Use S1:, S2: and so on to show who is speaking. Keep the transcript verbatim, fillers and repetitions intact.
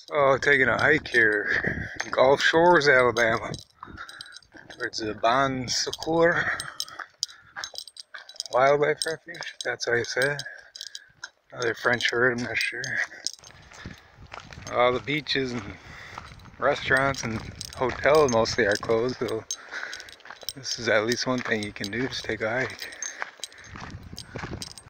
S1: Oh, taking a hike here, Gulf Shores, Alabama, towards the Bon Secour Wildlife Refuge. That's how you say it. Another French word, I'm not sure. All the beaches and restaurants and hotels mostly are closed, so this is at least one thing you can do, just take a hike.